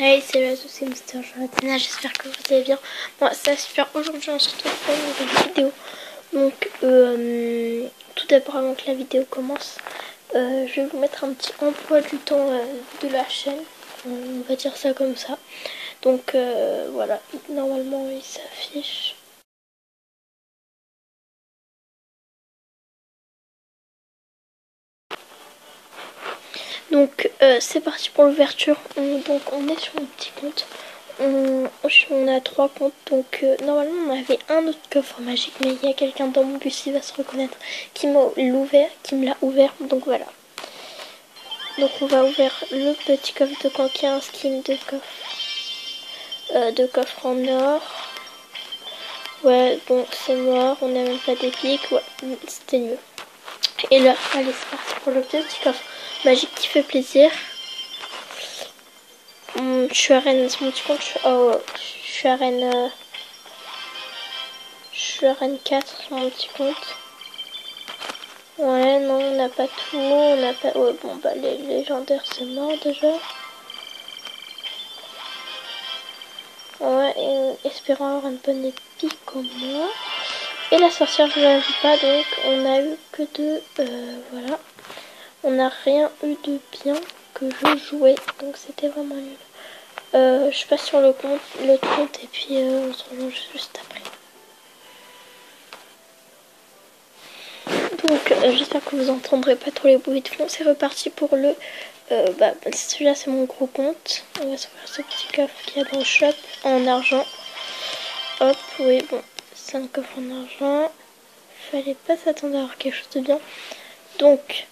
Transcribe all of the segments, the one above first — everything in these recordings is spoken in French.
Hey, salut à tous, c'est Mister Jonathan, j'espère que vous allez bien. Moi, ça va super. Aujourd'hui, on se retrouve pour une nouvelle vidéo. Donc, tout d'abord, avant que la vidéo commence, je vais vous mettre un petit emploi du temps de la chaîne. On va dire ça comme ça. Donc, voilà, normalement, il s'affiche. Donc, c'est parti pour l'ouverture. Donc, on est sur un petit compte. On a 3 comptes, donc normalement on avait un autre coffre magique, mais il y a quelqu'un dans mon bus, il va se reconnaître, qui me l'a ouvert, donc voilà. Donc on va ouvrir le petit coffre de camp qui a un skin de coffre en or. Ouais, bon c'est mort, on n'a même pas d'épique, ouais, c'était nul. Et là, allez c'est parti pour le petit coffre magique qui fait plaisir. Je suis à Rennes, c'est mon petit compte, je suis à Rennes... Je suis à Rennes 4 sur mon petit compte. Ouais, non, on n'a pas tout. On n'a pas... Ouais, bon, bah, les légendaires, c'est mort déjà. Ouais, et espérons avoir une bonne épique comme moi. Et la sorcière, je ne la joue pas, donc on a eu que de... voilà. On n'a rien eu de bien que je jouais, donc c'était vraiment nul. Je passe sur le compte et puis on se rejoint juste après. Donc j'espère que vous entendrez pas trop les bruits de fond. C'est reparti pour le... celui-là c'est mon gros compte. On va s'ouvrir ce petit coffre qu'il y a dans le shop en argent. Hop, oui, bon, c'est un coffre en argent. Fallait pas s'attendre à avoir quelque chose de bien. Donc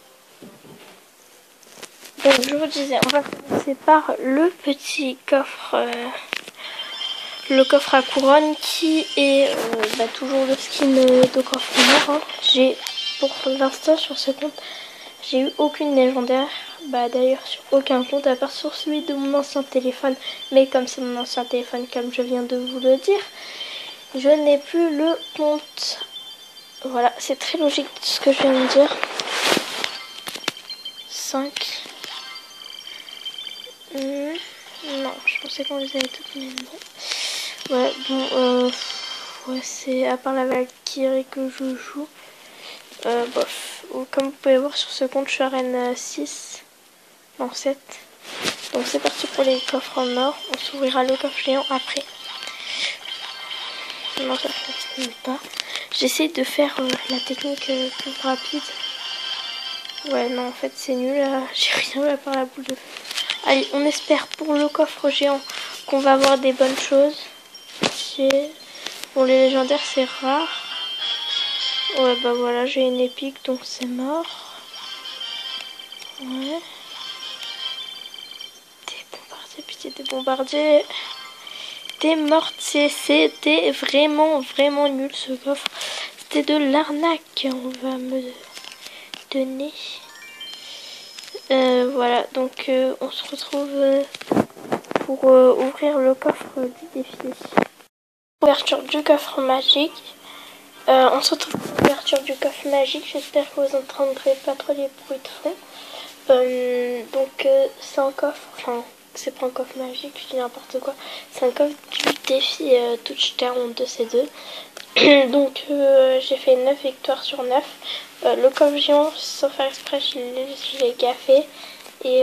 je vous disais, on va commencer par le petit coffre... le coffre à couronne qui est toujours le skin de coffre noir. Hein. J'ai, pour l'instant sur ce compte, j'ai eu aucune légendaire. D'ailleurs sur aucun compte à part sur celui de mon ancien téléphone. Mais comme c'est mon ancien téléphone, comme je viens de vous le dire, je n'ai plus le compte. Voilà, c'est très logique ce que je viens de dire. 5. Non, je pensais qu'on les avait toutes, mais non. Ouais, bon, ouais, c'est à part la Valkyrie que je joue. Bof. Comme vous pouvez voir sur ce compte, je suis à Rennes 6. Non, 7. Donc c'est parti pour les coffres en or. On s'ouvrira le coffre géant après. Non, ça ne fonctionne pas. J'essaie de faire la technique plus rapide. Ouais, non, en fait, c'est nul. J'ai rien eu à part la boule de feu. Allez, on espère pour le coffre géant qu'on va avoir des bonnes choses. Bon, les légendaires, c'est rare. Ouais, bah voilà, j'ai une épique, donc c'est mort. Ouais. Des bombardiers, pitié, des bombardiers. Des mortiers, c'était vraiment, vraiment nul ce coffre. C'était de l'arnaque, on va me donner. Voilà, donc on se retrouve pour ouvrir le coffre du défi. Ouverture du coffre magique. On se retrouve pour l'ouverture du coffre magique. J'espère que vous n'entendrez pas trop les bruits de fond. C'est un coffre, enfin c'est pas un coffre magique, je dis n'importe quoi. C'est un coffre du défi Touchdown de ces deux. Donc j'ai fait 9 victoires sur 9. Le coffre géant, sans faire exprès, je l'ai gaffé. Et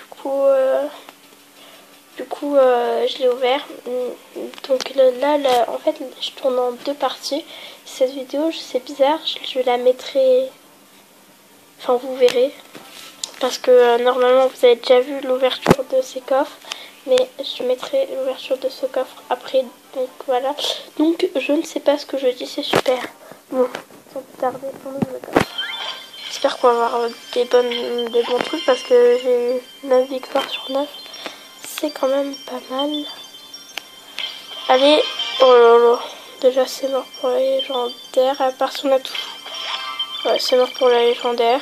je l'ai ouvert. Donc là, en fait, je tourne en 2 parties. Cette vidéo, c'est bizarre, je la mettrai... Enfin, vous verrez. Parce que normalement, vous avez déjà vu l'ouverture de ces coffres. Mais je mettrai l'ouverture de ce coffre après. Donc voilà. Donc je ne sais pas ce que je dis, c'est super. Bon, sans plus tarder, on ouvre le coffre. J'espère qu'on va avoir des bons trucs parce que j'ai eu 9 victoires sur 9. C'est quand même pas mal. Allez, oh là là. Déjà c'est mort pour la légendaire. À part si on a tout. Ouais, c'est mort pour la légendaire.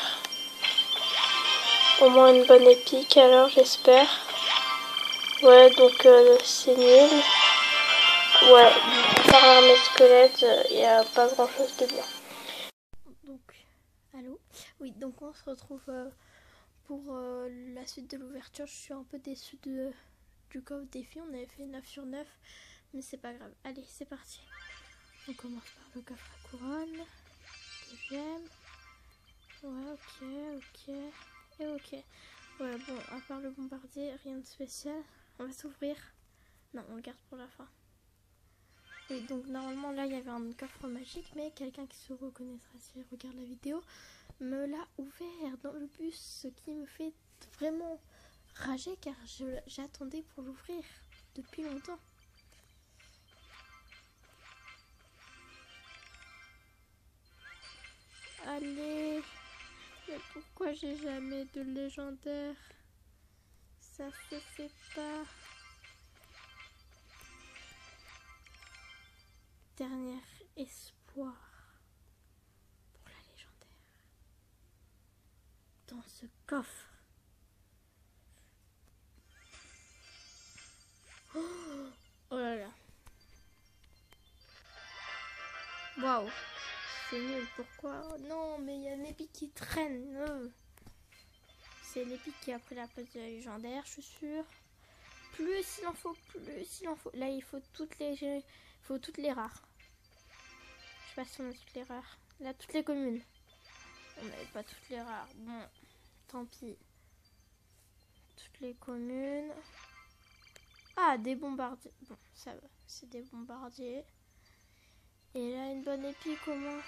Au moins une bonne épique alors j'espère. Ouais, donc c'est nul. Ouais, par l'armée squelette, il n'y a pas grand chose de bien. Donc, allô? Oui, donc on se retrouve pour la suite de l'ouverture. Je suis un peu déçue du coffre défi. On avait fait 9 sur 9, mais c'est pas grave. Allez, c'est parti. On commence par le coffre à couronne que j'aime. Ouais, ok. Et ok. Ouais, bon, à part le bombardier, rien de spécial. On va s'ouvrir. Non, on le garde pour la fin. Et donc normalement là il y avait un coffre magique, mais quelqu'un qui se reconnaîtra s'il regarde la vidéo me l'a ouvert dans le bus, ce qui me fait vraiment rager car j'attendais pour l'ouvrir depuis longtemps. Allez, mais pourquoi j'ai jamais de légendaire? Ça se fait pas. Dernier espoir pour la légendaire. Dans ce coffre. Oh là là. Waouh. C'est nul. Pourquoi? Oh non, mais il y a l'épique qui traîne. C'est l'épique qui a pris la place de la légendaire, je suis sûre. Plus il en faut, plus il en faut. Là, il faut toutes les rares. Je sais pas si on a toutes les rares. Là, toutes les communes. On n'avait pas toutes les rares. Bon, tant pis. Toutes les communes. Ah, des bombardiers. Bon, ça va. C'est des bombardiers. Et là, une bonne épique au moins.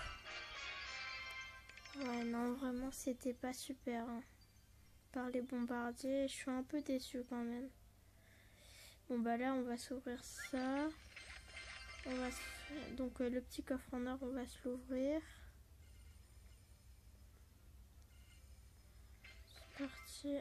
Ouais, non, vraiment, c'était pas super. Hein. Par les bombardiers, je suis un peu déçue quand même. Bon, bah là, on va s'ouvrir ça. Donc, le petit coffre en or, on va se l'ouvrir. C'est parti.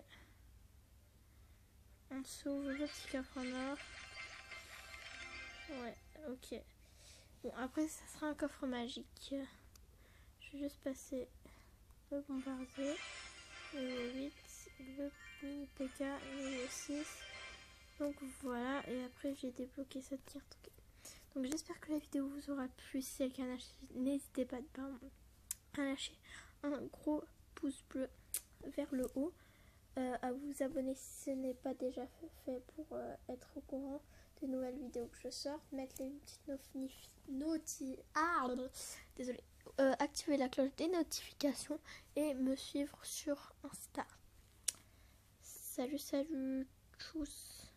On s'ouvre le petit coffre en or. Ouais, ok. Bon, après, ça sera un coffre magique. Je vais juste passer le bombardier, le 8, le PK, le 6. Donc voilà, et après j'ai débloqué cette carte. Okay. Donc j'espère que la vidéo vous aura plu. Si c'est le cas, n'hésitez pas à lâcher un gros pouce bleu vers le haut. À vous abonner si ce n'est pas déjà fait pour être au courant des nouvelles vidéos que je sors. Mettre les petites activer la cloche des notifications et me suivre sur Insta. Salut, tchuss.